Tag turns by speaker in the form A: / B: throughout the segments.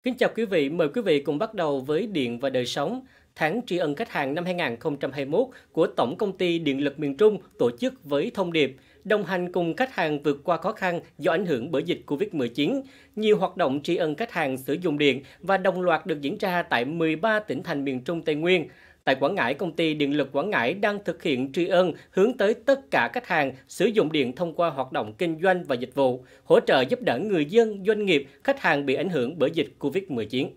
A: Kính chào quý vị, mời quý vị cùng bắt đầu với Điện và Đời Sống, tháng tri ân khách hàng năm 2021 của Tổng Công ty Điện lực miền Trung tổ chức với thông điệp đồng hành cùng khách hàng vượt qua khó khăn do ảnh hưởng bởi dịch Covid-19. Nhiều hoạt động tri ân khách hàng sử dụng điện và đồng loạt được diễn ra tại 13 tỉnh thành miền Trung Tây Nguyên. Tại Quảng Ngãi, Công ty Điện lực Quảng Ngãi đang thực hiện tri ân hướng tới tất cả khách hàng sử dụng điện thông qua hoạt động kinh doanh và dịch vụ, hỗ trợ giúp đỡ người dân, doanh nghiệp, khách hàng bị ảnh hưởng bởi dịch Covid-19.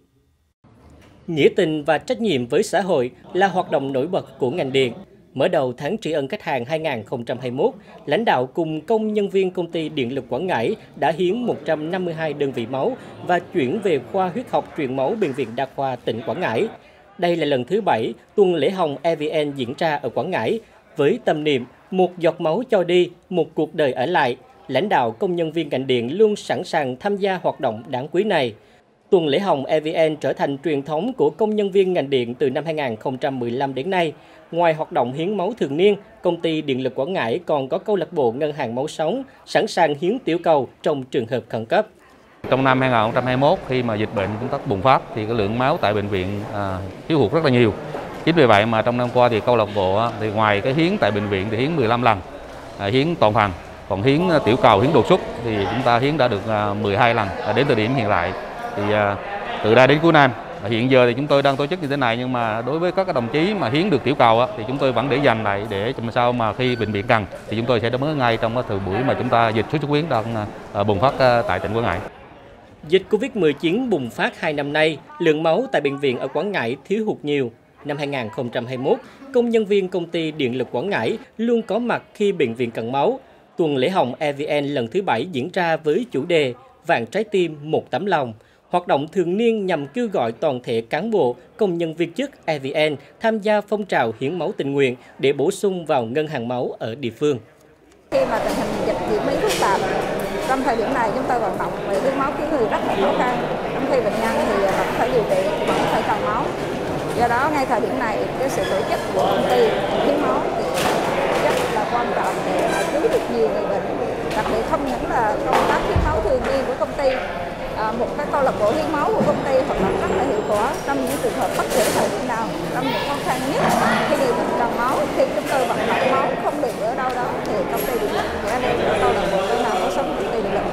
A: Nghĩa tình và trách nhiệm với xã hội là hoạt động nổi bật của ngành điện. Mở đầu tháng tri ân khách hàng 2021, lãnh đạo cùng công nhân viên Công ty Điện lực Quảng Ngãi đã hiến 152 đơn vị máu và chuyển về khoa huyết học truyền máu Bệnh viện Đa khoa tỉnh Quảng Ngãi. Đây là lần thứ 7 tuần lễ hồng EVN diễn ra ở Quảng Ngãi. Với tâm niệm một giọt máu cho đi, một cuộc đời ở lại, lãnh đạo công nhân viên ngành điện luôn sẵn sàng tham gia hoạt động đáng quý này. Tuần lễ hồng EVN trở thành truyền thống của công nhân viên ngành điện từ năm 2015 đến nay. Ngoài hoạt động hiến máu thường niên, Công ty Điện lực Quảng Ngãi còn có câu lạc bộ ngân hàng máu sống, sẵn sàng hiến tiểu cầu trong trường hợp khẩn cấp.
B: Trong năm 2021, khi mà dịch bệnh cũng bùng phát thì cái lượng máu tại bệnh viện thiếu hụt rất là nhiều. Chính vì vậy mà trong năm qua thì câu lạc bộ thì ngoài cái hiến tại bệnh viện thì hiến 15 lần, hiến toàn phần, còn hiến tiểu cầu, hiến đột xuất thì chúng ta hiến đã được 12 lần đến thời điểm hiện tại. Thì từ đây đến cuối năm, hiện giờ thì chúng tôi đang tổ chức như thế này, nhưng mà đối với các đồng chí mà hiến được tiểu cầu thì chúng tôi vẫn để dành lại để làm sao mà khi bệnh viện cần thì chúng tôi sẽ đáp ứng ngay trong cái thời buổi mà chúng ta dịch sốt xuất huyết đang bùng phát tại tỉnh Quảng Ngãi.
A: Dịch Covid-19 bùng phát 2 năm nay, lượng máu tại bệnh viện ở Quảng Ngãi thiếu hụt nhiều. Năm 2021, công nhân viên Công ty Điện lực Quảng Ngãi luôn có mặt khi bệnh viện cần máu. Tuần lễ hồng EVN lần thứ 7 diễn ra với chủ đề Vạn trái tim, một tấm lòng. Hoạt động thường niên nhằm kêu gọi toàn thể cán bộ, công nhân viên chức EVN tham gia phong trào hiến máu tình nguyện để bổ sung vào ngân hàng máu ở địa phương.
C: Khi mà tình hình dịch diễn biến phức tạp, trong thời điểm này chúng tôi vận động về hiến máu cứu người rất là khó khăn. Trong khi bệnh nhân thì vẫn phải điều trị, vẫn phải cần máu. Do đó ngay thời điểm này cái sự tổ chức của công ty hiến máu thì rất là quan trọng để cứu được nhiều người bệnh. Đặc biệt không những là công tác hiến máu thường niên của công ty, một cái câu lạc bộ hiến máu của công ty hoạt động rất là hiệu quả trong những trường hợp bất kể thời điểm nào, trong những khó khăn nhất khi người bệnh cần máu, khi chúng tôi vận động máu không được ở đâu đó thì công ty điện lực sẽ đem câu lạc bộ ngân hàng máu sống công ty điện lực.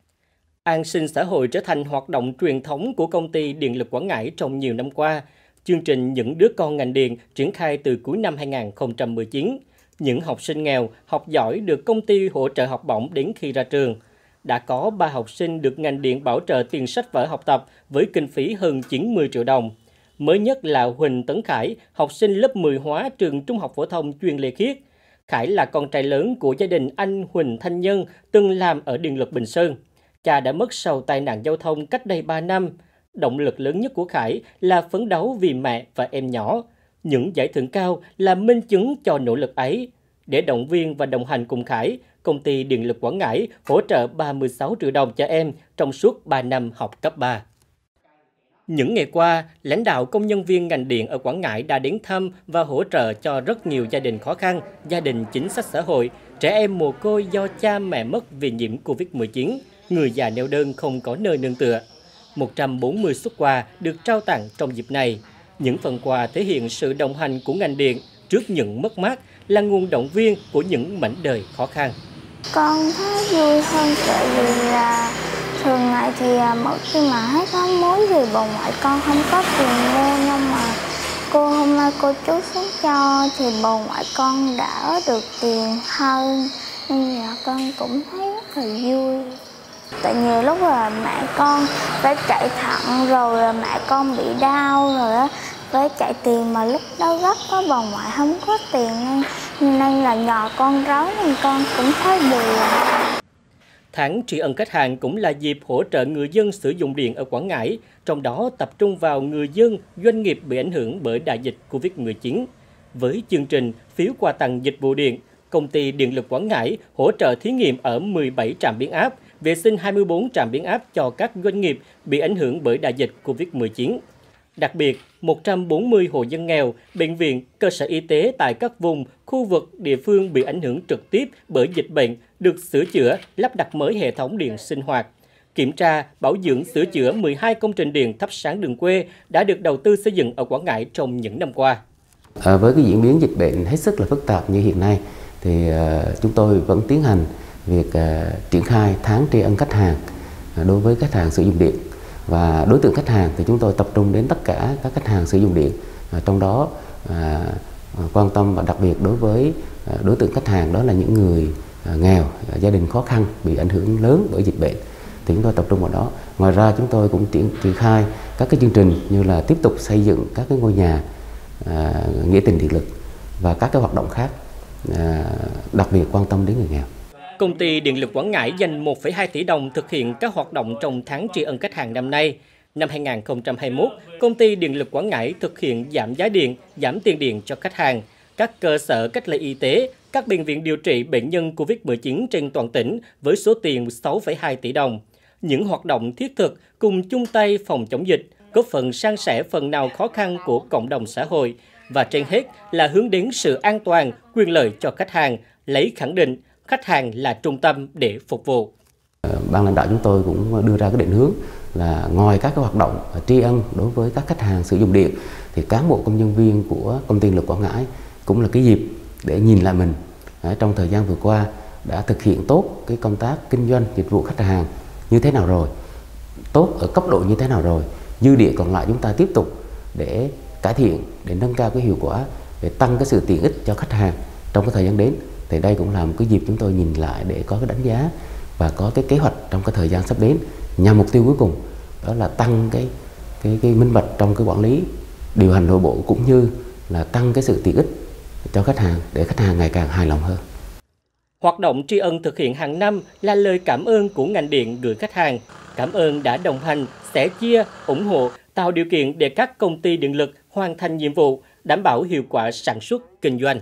A: An sinh xã hội trở thành hoạt động truyền thống của Công ty Điện lực Quảng Ngãi trong nhiều năm qua. Chương trình Những đứa con ngành điện triển khai từ cuối năm 2019. Những học sinh nghèo, học giỏi được công ty hỗ trợ học bổng đến khi ra trường. Đã có 3 học sinh được ngành điện bảo trợ tiền sách vở học tập với kinh phí hơn 90 triệu đồng. Mới nhất là Huỳnh Tấn Khải, học sinh lớp 10 hóa trường Trung học phổ thông chuyên Lê Khiết. Khải là con trai lớn của gia đình anh Huỳnh Thanh Nhân, từng làm ở Điện lực Bình Sơn. Cha đã mất sau tai nạn giao thông cách đây 3 năm. Động lực lớn nhất của Khải là phấn đấu vì mẹ và em nhỏ. Những giải thưởng cao là minh chứng cho nỗ lực ấy. Để động viên và đồng hành cùng Khải, Công ty Điện lực Quảng Ngãi hỗ trợ 36 triệu đồng cho em trong suốt 3 năm học cấp 3. Những ngày qua, lãnh đạo công nhân viên ngành điện ở Quảng Ngãi đã đến thăm và hỗ trợ cho rất nhiều gia đình khó khăn, gia đình chính sách xã hội, trẻ em mồ côi do cha mẹ mất vì nhiễm Covid-19, người già neo đơn không có nơi nương tựa. 140 suất quà được trao tặng trong dịp này. Những phần quà thể hiện sự đồng hành của ngành điện trước những mất mát, là nguồn động viên của những mảnh đời khó khăn.
D: Con thấy vui hơn tại vì là thường ngày thì mỗi khi mà hết tháng muối thì bà ngoại con không có tiền mua, nhưng mà hôm nay cô chú xuống cho thì bà ngoại con đã được tiền hơn, nên là con cũng thấy rất là vui. Tại nhiều lúc là mẹ con phải chạy thận rồi là mẹ con bị đau rồi á, phải chạy tiền mà lúc đó gấp có bà ngoại không có tiền nên là nhờ con rối nên con cũng thấy buồn.
A: Tháng tri ân khách hàng cũng là dịp hỗ trợ người dân sử dụng điện ở Quảng Ngãi, trong đó tập trung vào người dân, doanh nghiệp bị ảnh hưởng bởi đại dịch Covid-19. Với chương trình phiếu quà tặng dịch vụ điện, Công ty Điện lực Quảng Ngãi hỗ trợ thí nghiệm ở 17 trạm biến áp, vệ sinh 24 trạm biến áp cho các doanh nghiệp bị ảnh hưởng bởi đại dịch Covid-19. Đặc biệt, 140 hộ dân nghèo, bệnh viện, cơ sở y tế tại các vùng, khu vực, địa phương bị ảnh hưởng trực tiếp bởi dịch bệnh được sửa chữa, lắp đặt mới hệ thống điện sinh hoạt. kiểm tra, bảo dưỡng, sửa chữa 12 công trình điện thắp sáng đường quê đã được đầu tư xây dựng ở Quảng Ngãi trong những năm qua.
E: Với cái diễn biến dịch bệnh hết sức là phức tạp như hiện nay, thì chúng tôi vẫn tiến hành việc triển khai tháng tri ân khách hàng đối với khách hàng sử dụng điện. Và đối tượng khách hàng thì chúng tôi tập trung đến tất cả các khách hàng sử dụng điện, trong đó quan tâm và đặc biệt đối với đối tượng khách hàng đó là những người nghèo, gia đình khó khăn bị ảnh hưởng lớn bởi dịch bệnh, thì chúng tôi tập trung vào đó. Ngoài ra chúng tôi cũng triển khai các cái chương trình như là tiếp tục xây dựng các cái ngôi nhà nghĩa tình điện lực và các cái hoạt động khác đặc biệt quan tâm đến người nghèo.
A: Công ty Điện lực Quảng Ngãi dành 1,2 tỷ đồng thực hiện các hoạt động trong tháng tri ân khách hàng năm nay. Năm 2021, Công ty Điện lực Quảng Ngãi thực hiện giảm giá điện, giảm tiền điện cho khách hàng, các cơ sở cách ly y tế, các bệnh viện điều trị bệnh nhân COVID-19 trên toàn tỉnh với số tiền 6,2 tỷ đồng. Những hoạt động thiết thực cùng chung tay phòng chống dịch, góp phần san sẻ phần nào khó khăn của cộng đồng xã hội và trên hết là hướng đến sự an toàn, quyền lợi cho khách hàng, lấy khẳng định khách hàng là trung tâm để phục vụ.
E: Ban lãnh đạo chúng tôi cũng đưa ra cái định hướng là ngoài các cái hoạt động tri ân đối với các khách hàng sử dụng điện, thì cán bộ công nhân viên của Công ty Điện lực Quảng Ngãi cũng là cái dịp để nhìn lại mình trong thời gian vừa qua đã thực hiện tốt cái công tác kinh doanh dịch vụ khách hàng như thế nào rồi, tốt ở cấp độ như thế nào rồi, dư địa còn lại chúng ta tiếp tục để cải thiện, để nâng cao cái hiệu quả, để tăng cái sự tiện ích cho khách hàng trong cái thời gian đến. Thì đây cũng là một cái dịp chúng tôi nhìn lại để có cái đánh giá và có cái kế hoạch trong cái thời gian sắp đến, nhằm mục tiêu cuối cùng đó là tăng cái minh bạch trong cái quản lý điều hành nội bộ, cũng như là tăng cái sự tiện ích cho khách hàng để khách hàng ngày càng hài lòng hơn.
A: Hoạt động tri ân thực hiện hàng năm là lời cảm ơn của ngành điện gửi khách hàng. Cảm ơn đã đồng hành, sẻ chia, ủng hộ, tạo điều kiện để các công ty điện lực hoàn thành nhiệm vụ, đảm bảo hiệu quả sản xuất, kinh doanh.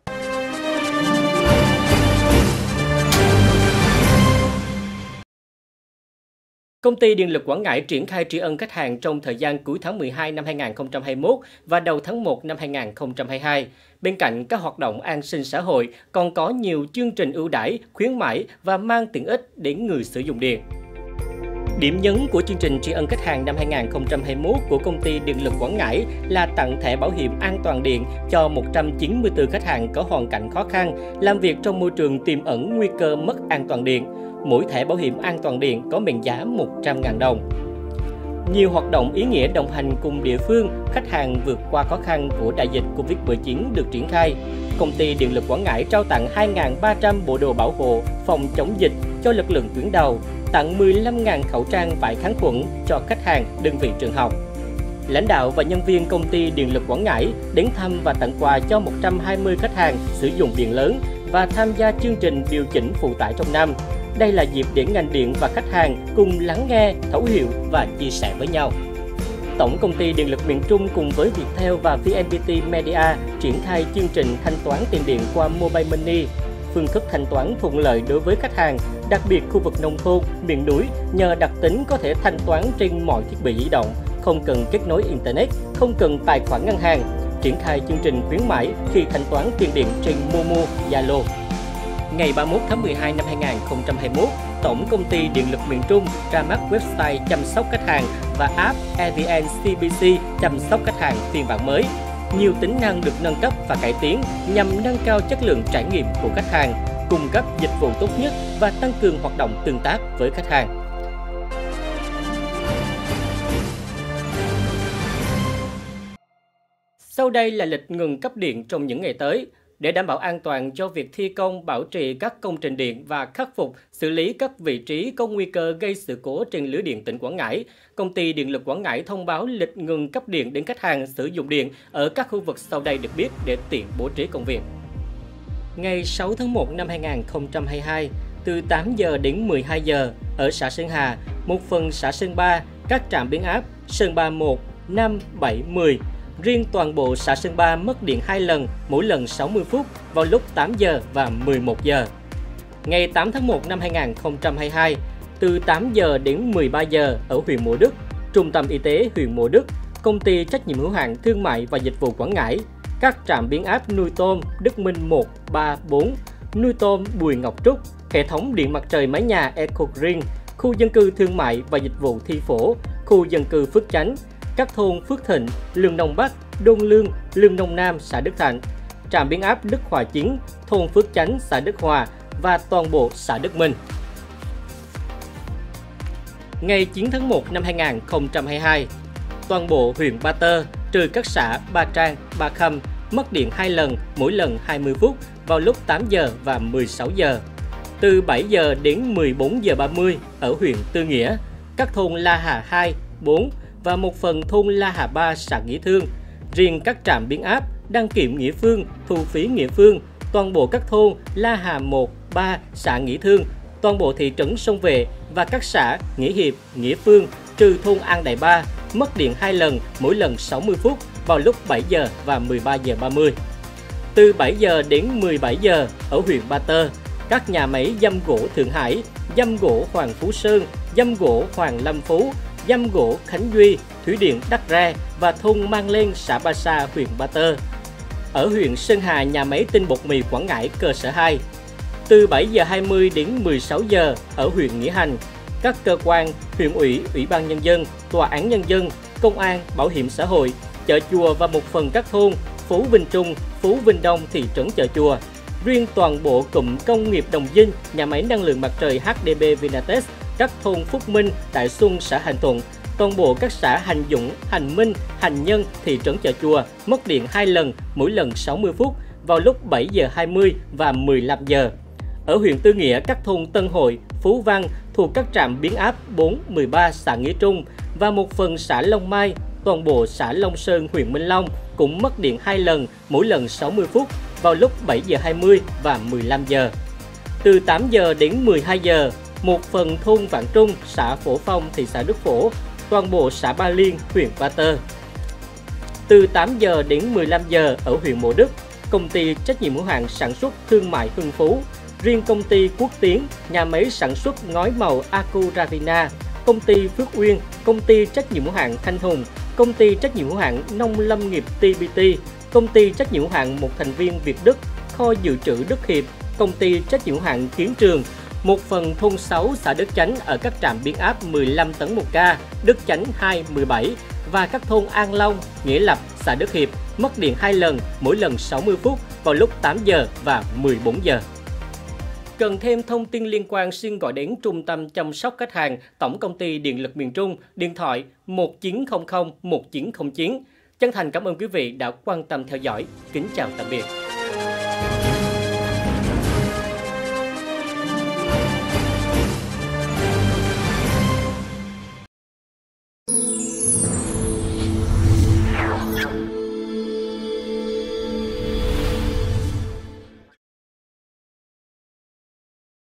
A: Công ty Điện lực Quảng Ngãi triển khai tri ân khách hàng trong thời gian cuối tháng 12 năm 2021 và đầu tháng 1 năm 2022. Bên cạnh các hoạt động an sinh xã hội, còn có nhiều chương trình ưu đãi, khuyến mãi và mang tiện ích đến người sử dụng điện. Điểm nhấn của chương trình tri ân khách hàng năm 2021 của Công ty Điện lực Quảng Ngãi là tặng thẻ bảo hiểm an toàn điện cho 194 khách hàng có hoàn cảnh khó khăn, làm việc trong môi trường tiềm ẩn nguy cơ mất an toàn điện. Mỗi thẻ bảo hiểm an toàn điện có mệnh giá 100.000 đồng. Nhiều hoạt động ý nghĩa đồng hành cùng địa phương, khách hàng vượt qua khó khăn của đại dịch Covid-19 được triển khai. Công ty Điện lực Quảng Ngãi trao tặng 2.300 bộ đồ bảo hộ phòng chống dịch cho lực lượng tuyến đầu, tặng 15.000 khẩu trang vải kháng khuẩn cho khách hàng, đơn vị trường học. Lãnh đạo và nhân viên Công ty Điện lực Quảng Ngãi đến thăm và tặng quà cho 120 khách hàng sử dụng điện lớn và tham gia chương trình điều chỉnh phụ tải trong năm. Đây là dịp để ngành điện và khách hàng cùng lắng nghe, thấu hiểu và chia sẻ với nhau. Tổng Công ty Điện lực miền Trung cùng với Viettel và VNPT Media triển khai chương trình thanh toán tiền điện qua Mobile Money. Phương thức thanh toán thuận lợi đối với khách hàng, đặc biệt khu vực nông thôn, miền núi, nhờ đặc tính có thể thanh toán trên mọi thiết bị di động, không cần kết nối Internet, không cần tài khoản ngân hàng. Triển khai chương trình khuyến mãi khi thanh toán tiền điện trên Momo, Zalo. Ngày 31 tháng 12 năm 2021, Tổng Công ty Điện lực miền Trung ra mắt website chăm sóc khách hàng và app EVN CBC chăm sóc khách hàng phiên bản mới. Nhiều tính năng được nâng cấp và cải tiến nhằm nâng cao chất lượng trải nghiệm của khách hàng, cung cấp dịch vụ tốt nhất và tăng cường hoạt động tương tác với khách hàng. Sau đây là lịch ngừng cấp điện trong những ngày tới. Để đảm bảo an toàn cho việc thi công, bảo trì các công trình điện và khắc phục, xử lý các vị trí có nguy cơ gây sự cố trên lưới điện tỉnh Quảng Ngãi, Công ty Điện lực Quảng Ngãi thông báo lịch ngừng cấp điện đến khách hàng sử dụng điện ở các khu vực sau đây được biết để tiện bố trí công việc. Ngày 6 tháng 1 năm 2022, từ 8 giờ đến 12 giờ ở xã Sơn Hà, một phần xã Sơn Ba, các trạm biến áp Sơn Ba 1, 5, 7, 10. Riêng toàn bộ xã Sơn Ba mất điện 2 lần, mỗi lần 60 phút vào lúc 8 giờ và 11 giờ. Ngày 8 tháng 1 năm 2022, từ 8 giờ đến 13 giờ ở huyện Mộ Đức, Trung tâm Y tế huyện Mộ Đức, Công ty trách nhiệm hữu hạn Thương mại và Dịch vụ Quảng Ngãi, các trạm biến áp nuôi tôm Đức Minh 1, 3, 4, nuôi tôm Bùi Ngọc Trúc, hệ thống điện mặt trời mái nhà EcoGreen, khu dân cư thương mại và dịch vụ Thi Phổ, khu dân cư Phước Chánh, các thôn Phước Thịnh, Lương Nông Bắc, Đôn Lương, Lương Nông Nam, xã Đức Thạnh, trạm biến áp Đức Hòa Chính, thôn Phước Chánh, xã Đức Hòa và toàn bộ xã Đức Minh. Ngày 9 tháng 1 năm 2022, toàn bộ huyện Ba Tơ, trừ các xã Ba Trang, Ba Khâm, mất điện 2 lần, mỗi lần 20 phút vào lúc 8 giờ và 16 giờ. Từ 7 giờ đến 14 giờ 30 ở huyện Tư Nghĩa, các thôn La Hà 2, 4 và một phần thôn La Hà 3, xã Nghĩa Thương. Riêng các trạm biến áp, đăng kiểm Nghĩa Phương, thu phí Nghĩa Phương, toàn bộ các thôn La Hà 1, 3, xã Nghĩa Thương, toàn bộ thị trấn Sông Vệ và các xã Nghĩa Hiệp, Nghĩa Phương, trừ thôn An Đại 3, mất điện 2 lần, mỗi lần 60 phút vào lúc 7 giờ và 13 giờ 30. Từ 7 giờ đến 17 giờ ở huyện Ba Tơ, các nhà máy giam gỗ Thượng Hải, giam gỗ Hoàng Phú Sơn, giam gỗ Hoàng Lâm Phú, giam gỗ Khánh Duy, thủy điện Đắc Re và thôn Mang Lên, xã Ba Sa, huyện Ba Tơ. Ở huyện Sơn Hà, nhà máy tinh bột mì Quảng Ngãi cơ sở 2. Từ 7 giờ 20 đến 16 giờ ở huyện Nghĩa Hành, các cơ quan, huyện ủy, ủy ban nhân dân, tòa án nhân dân, công an, bảo hiểm xã hội, chợ chùa và một phần các thôn Phú Vinh Trung, Phú Vinh Đông, thị trấn Chợ Chùa. Riêng toàn bộ cụm công nghiệp Đồng Dinh, nhà máy năng lượng mặt trời HDB Vinatex, các thôn Phúc Minh, Đại Xuân, xã Hành Thuận, toàn bộ các xã Hành Dũng, Hành Minh, Hành Nhân, thị trấn Chợ Chùa mất điện 2 lần, mỗi lần 60 phút vào lúc 7 giờ 20 và 15 giờ. Ở huyện Tư Nghĩa, các thôn Tân Hội, Phú Văn thuộc các trạm biến áp 4, 13, xã Nghĩa Trung và một phần xã Long Mai, toàn bộ xã Long Sơn, huyện Minh Long cũng mất điện 2 lần, mỗi lần 60 phút vào lúc 7 giờ 20 và 15 giờ. Từ 8 giờ đến 12 giờ, một phần thôn Vạn Trung, xã Phổ Phong, thị xã Đức Phổ, toàn bộ xã Ba Liên, huyện Ba Tơ. Từ 8 giờ đến 15 giờ ở huyện Mộ Đức, công ty trách nhiệm hữu hạn sản xuất thương mại Hưng Phú, riêng công ty Quốc Tiến, nhà máy sản xuất ngói màu Acuravina, công ty Phước Uyên, công ty trách nhiệm hữu hạn Thanh Hùng, công ty trách nhiệm hữu hạn Nông lâm nghiệp TBT, công ty trách nhiệm hữu hạn một thành viên Việt Đức, kho dự trữ Đức Hiệp, công ty trách nhiệm hữu hạn Kiến Trường, một phần thôn 6 xã Đức Chánh ở các trạm biến áp 15 tấn một ca, Đức Chánh 2, 17 và các thôn An Long, Nghĩa Lập, xã Đức Hiệp mất điện 2 lần, mỗi lần 60 phút vào lúc 8 giờ và 14 giờ. Cần thêm thông tin liên quan xin gọi đến Trung tâm chăm sóc khách hàng Tổng công ty Điện lực miền Trung, điện thoại 1900 1909. Chân thành cảm ơn quý vị đã quan tâm theo dõi. Kính chào tạm biệt.